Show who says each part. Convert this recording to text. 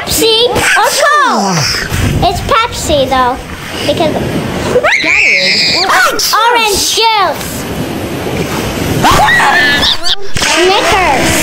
Speaker 1: Pepsi or Coke? It's Pepsi though, because orange juice. Snickers.